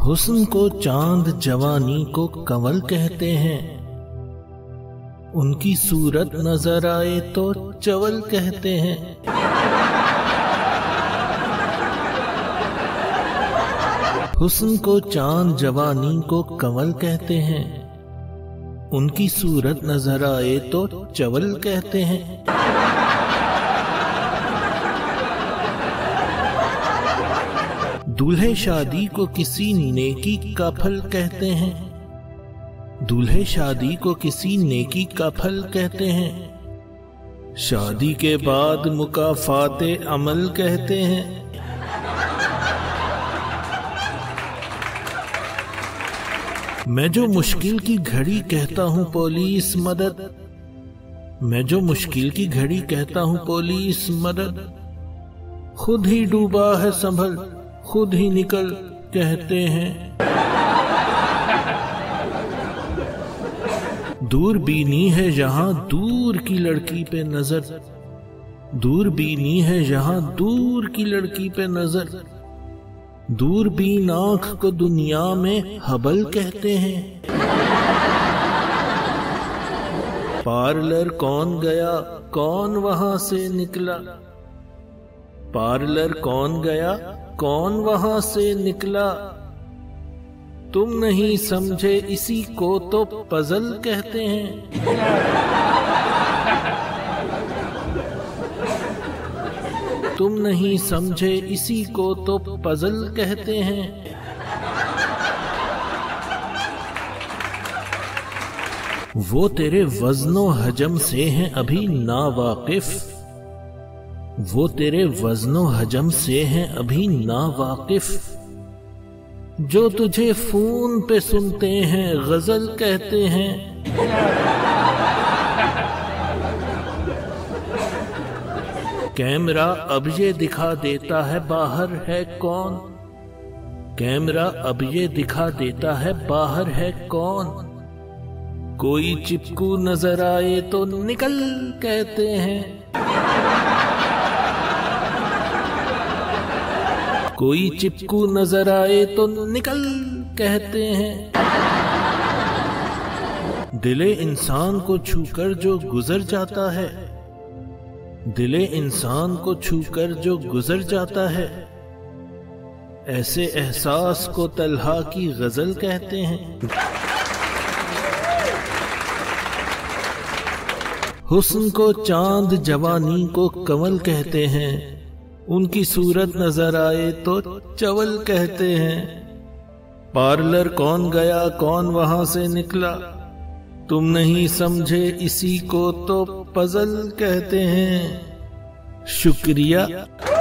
हुस्न को चांद, जवानी को कंवल कहते हैं। उनकी सूरत नजर आए तो चवल कहते हैं। हुस्न को चांद, जवानी को कंवल कहते हैं। उनकी सूरत नजर आए तो चवल कहते हैं। दूल्हे शादी को किसी नेकी का फल कहते हैं। दूल्हे शादी को किसी नेकी का फल कहते हैं। शादी के बाद मुकाफाते अमल कहते हैं। मैं जो मुश्किल की घड़ी कहता हूँ पुलिस मदद। मैं जो मुश्किल की घड़ी कहता हूँ पुलिस मदद। खुद ही डूबा है संभल, खुद ही निकल कहते हैं। दूरबीनी है जहां दूर की लड़की पे नजर। दूरबीनी है जहां दूर की लड़की पे नजर। दूरबीन आंख को दुनिया में हबल कहते हैं। पार्लर कौन गया, कौन वहां से निकला। पार्लर कौन गया, कौन वहां से निकला। तुम नहीं समझे इसी को तो पजल कहते हैं। तुम नहीं समझे इसी को तो पजल कहते हैं। वो तेरे वजनो हजम से हैं अभी नावाकिफ। वो तेरे वजनो हजम से हैं अभी नावाकिफ। जो तुझे फोन पे सुनते हैं गजल कहते हैं। कैमरा अब ये दिखा देता है बाहर है कौन। कैमरा अब ये दिखा देता है बाहर है कौन। कोई चिपकू नजर आए तो निकल कहते हैं। कोई चिपकू नजर आए तो निकल कहते हैं। दिले इंसान को छूकर जो गुजर जाता है। दिले इंसान को छूकर जो गुजर जाता है। ऐसे एहसास को तलहा की गजल कहते हैं। हुस्न को चांद, जवानी को कंवल कहते हैं। उनकी सूरत नजर आए तो चवल कहते हैं। पार्लर कौन गया, कौन वहां से निकला। तुम नहीं समझे इसी को तो पजल कहते हैं। शुक्रिया।